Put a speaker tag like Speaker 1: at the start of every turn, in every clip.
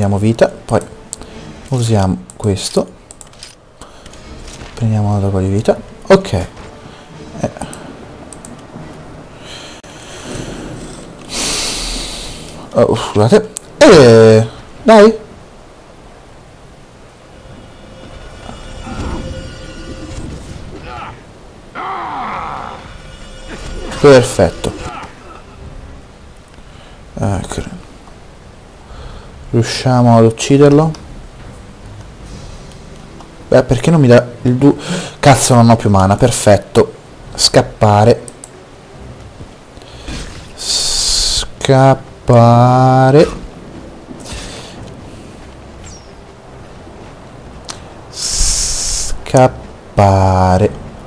Speaker 1: prendiamo vita, poi usiamo questo, prendiamo un altro po' di vita, ok. Oh, scusate, dai. Perfetto. Ecco. Riusciamo ad ucciderlo? Beh, perché non mi dà il cazzo, non ho più mana, perfetto. Scappare. Scappare. Scappare.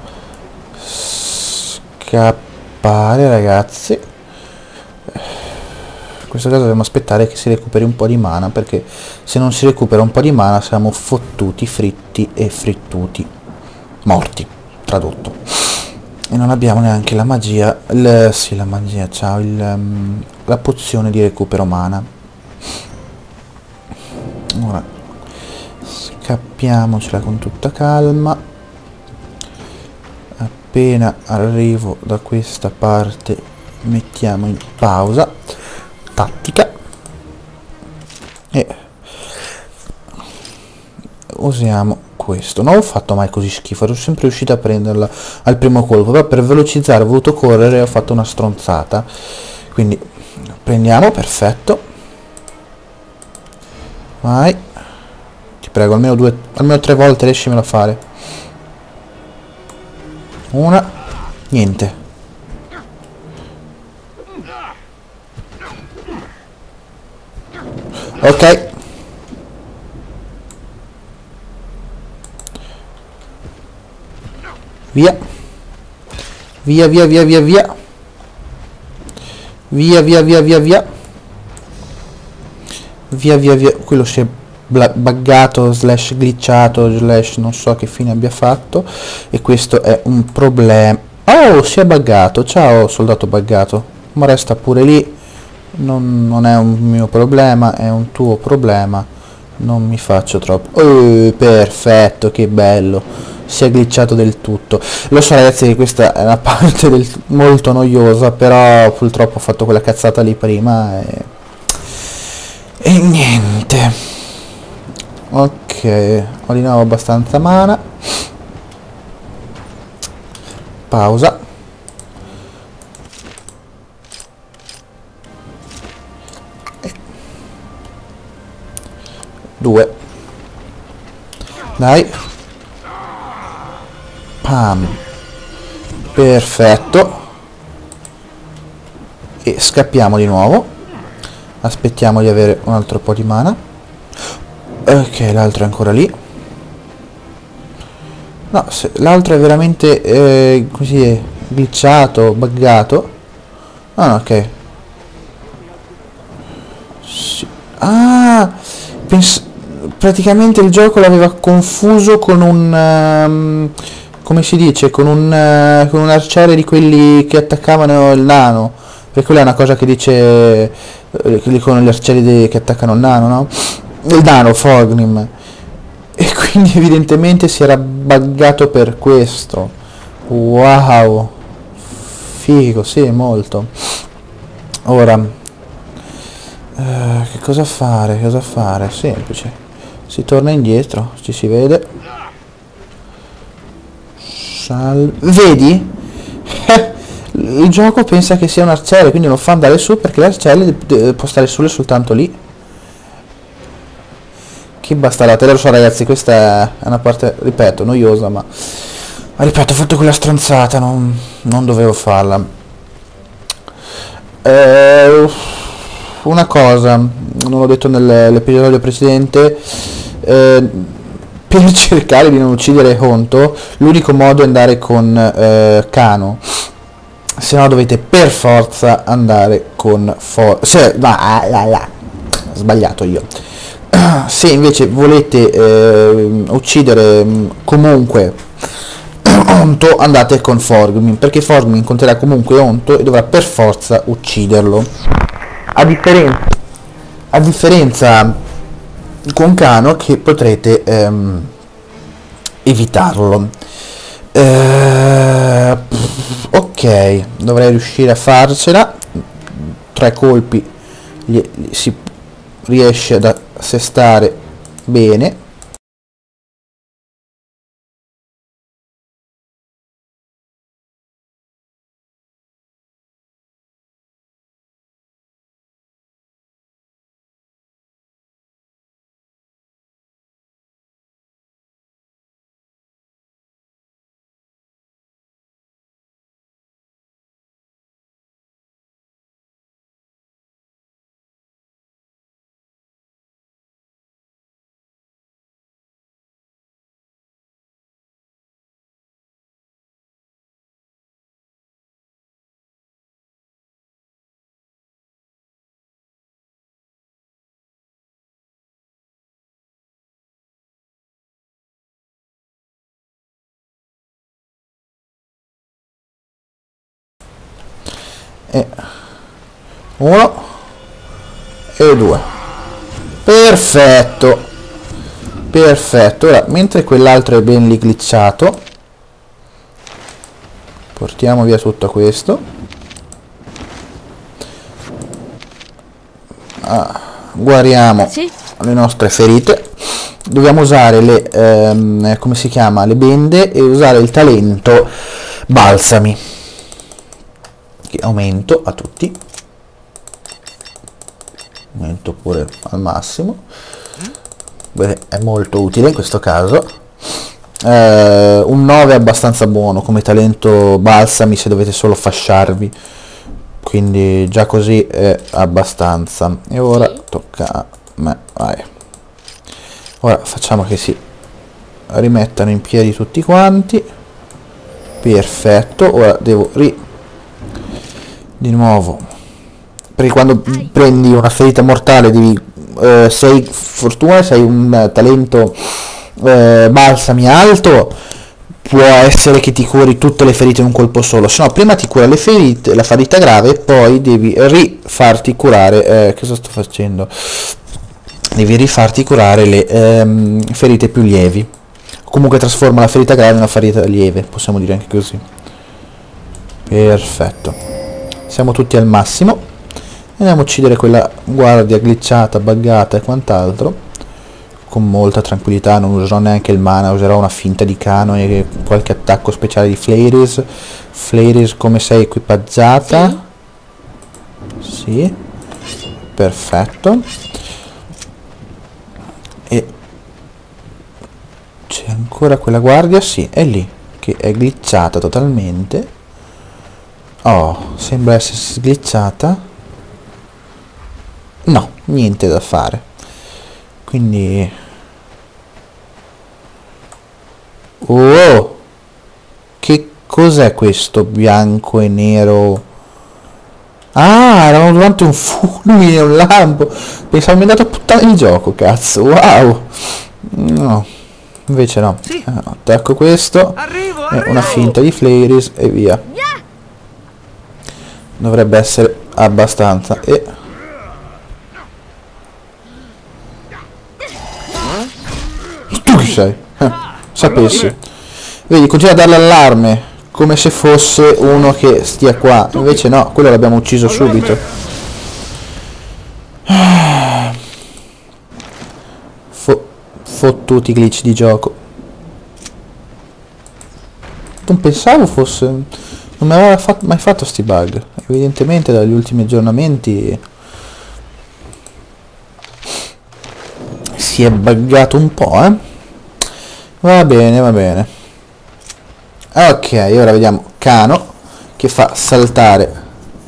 Speaker 1: Scappare, ragazzi. In questo caso dobbiamo aspettare che si recuperi un po' di mana, perché se non si recupera un po' di mana siamo fottuti, fritti e frittuti. Morti, tradotto. E non abbiamo neanche la magia, sì, la magia, ciao, la pozione di recupero mana. Ora scappiamocela con tutta calma. Appena arrivo da questa parte mettiamo in pausa tattica e usiamo questo. Non ho fatto mai così schifo, ero sempre riuscito a prenderla al primo colpo, però per velocizzare ho voluto correre e ho fatto una stronzata. Quindi prendiamo, perfetto, vai, ti prego, almeno 3 volte riescimelo a fare. Una, niente. Ok. Via. Via, via, via, via, via. Via, via, via, via, via. Via, via, via. Quello si è buggato, slash glitchato, slash non so che fine abbia fatto. E questo è un problema. Oh, si è buggato. Ciao, soldato buggato. Ma resta pure lì. Non è un mio problema, è un tuo problema. Non mi faccio troppo. Oh, perfetto, che bello. Si è glitchato del tutto. Lo so, ragazzi, che questa è una parte molto noiosa, però purtroppo ho fatto quella cazzata lì prima e niente. Ok, ho di nuovo abbastanza mana. Pausa. Due. Dai. Pam. Perfetto. E scappiamo di nuovo. Aspettiamo di avere un altro po' di mana. Ok, l'altro è ancora lì. No, l'altro è veramente così glitchato, buggato. Ah, no, ok. Sì. Ah, praticamente il gioco l'aveva confuso con un come si dice, con un arciere di quelli che attaccavano il nano, perché quella è una cosa che dice con gli arcieri che attaccano il nano, no? Il nano, Fognim, e quindi evidentemente si era buggato per questo. Wow, figo, sì, molto. Ora che cosa fare? Cosa fare? Semplice, si torna indietro, ci si vede. Vedi? Il gioco pensa che sia un arciere, quindi non fa andare su, perché l'arciere può stare solo soltanto lì. Che bastarate, lo so, ragazzi, questa è una parte, ripeto, noiosa, ma ripeto, ho fatto quella stronzata, non dovevo farla. Una cosa, non l'ho detto nell'episodio precedente, per cercare di non uccidere Honto, l'unico modo è andare con Kano, se no dovete per forza andare con sbagliato io. Se invece volete uccidere comunque Honto, andate con Forgmin, perché Forgmin incontrerà comunque Honto e dovrà per forza ucciderlo. A differenza con Kano che potrete evitarlo. Ok, dovrei riuscire a farcela. 3 colpi si riesce ad assestare bene. E 1 e 2, perfetto, perfetto. Ora, mentre quell'altro è ben lì glitchato, portiamo via tutto questo. Guariamo le nostre ferite. Dobbiamo usare le come si chiama, le bende, e usare il talento balsami, che aumento a tutti, aumento pure al massimo. Beh, è molto utile in questo caso. Un 9 è abbastanza buono come talento balsami se dovete solo fasciarvi, quindi già così è abbastanza. E ora tocca a me, vai. Ora facciamo che si rimettano in piedi tutti quanti. Perfetto. Ora devo di nuovo, perché quando prendi una ferita mortale devi se hai fortuna, se hai un talento balsami alto, può essere che ti curi tutte le ferite in un colpo solo, se no prima ti cura le ferite, la ferita grave, e poi devi rifarti curare cosa sto facendo? Devi rifarti curare le ferite più lievi. Comunque trasforma la ferita grave in una ferita lieve, possiamo dire anche così. Perfetto, siamo tutti al massimo. Andiamo a uccidere quella guardia glitchata, buggata e quant'altro con molta tranquillità. Non userò neanche il mana, userò una finta di Kano e qualche attacco speciale di Flares. Flares, come sei equipaggiata? Sì, perfetto. E c'è ancora quella guardia, sì, è lì, che è glitchata totalmente. Oh, sembra essersi glitchata. No, niente da fare. Quindi... oh! Che cos'è questo bianco e nero? Ah, eravamo durante un fulmine, un lampo. Pensavo mi è andato a puttane il gioco, cazzo. Wow! No, invece no. Attacco questo. E una finta di Flares e via. Dovrebbe essere abbastanza. E... tu chi sei? Sapessi. Vedi, continua a dare l'allarme come se fosse uno che stia qua. Invece no, quello l'abbiamo ucciso subito. Fottuti glitch di gioco. Non pensavo fosse... non mi aveva mai fatto sti bug. Evidentemente dagli ultimi aggiornamenti si è buggato un po', eh. Va bene, va bene. Ok, ora vediamo Kano che fa saltare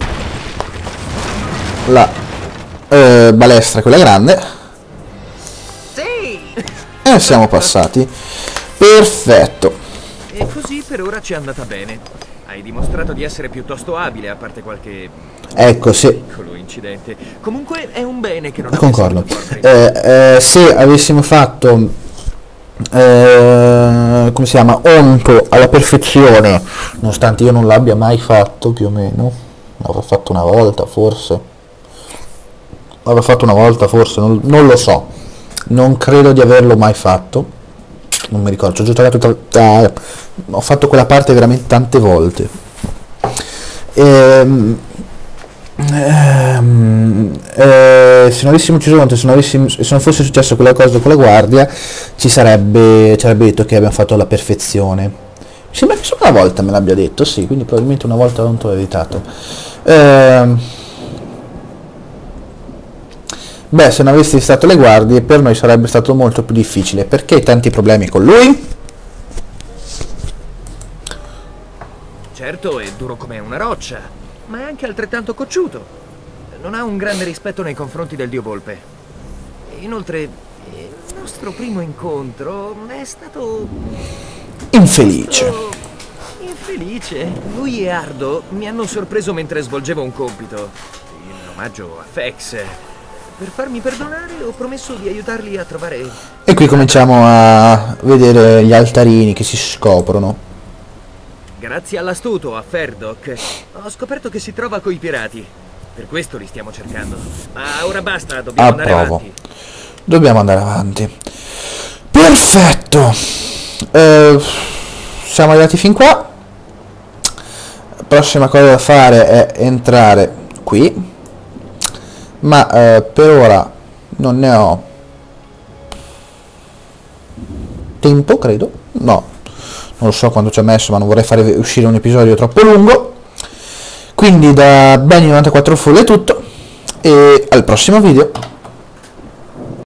Speaker 1: la balestra, quella grande. E siamo passati. Perfetto.
Speaker 2: E così per ora ci è andata bene. Hai dimostrato di essere piuttosto abile, a parte qualche...
Speaker 1: ecco, sì.
Speaker 2: piccolo incidente. Comunque è un bene che non
Speaker 1: concordo. Se avessimo fatto come si chiama, onto alla perfezione, nonostante io non l'abbia mai fatto, più o meno l'avrò fatto una volta forse, non lo so, Non credo di averlo mai fatto. Non mi ricordo, ci ho giocato ho fatto quella parte veramente tante volte. Se non avessimo ucciso Conte, se non fosse successo quella cosa con la guardia, ci sarebbe detto che abbiamo fatto la perfezione. Mi sembra che solo una volta me l'abbia detto, sì, quindi probabilmente una volta non t'ho evitato. Beh, se non avessi stato le guardie, per noi sarebbe stato molto più difficile. Perché hai tanti problemi con lui?
Speaker 2: Certo, è duro come una roccia, ma è anche altrettanto cocciuto. Non ha un grande rispetto nei confronti del dio Volpe. Inoltre, il nostro primo incontro è stato...
Speaker 1: Infelice.
Speaker 2: Infelice. Lui e Ardo mi hanno sorpreso mentre svolgevo un compito, in omaggio a Fex. Per farmi perdonare ho promesso di aiutarli a trovare...
Speaker 1: E qui cominciamo a vedere gli altarini che si scoprono.
Speaker 2: Grazie all'astuto a Ferdok ho scoperto che si trova coi pirati. Per questo li stiamo cercando. Ma ora basta, dobbiamo andare avanti.
Speaker 1: Dobbiamo andare avanti. Perfetto. Siamo arrivati fin qua. La prossima cosa da fare è entrare qui. Ma per ora non ne ho tempo, credo. No. Non so quanto ci ha messo, ma non vorrei fare uscire un episodio troppo lungo. Quindi da Benny94 Full è tutto, e al prossimo video.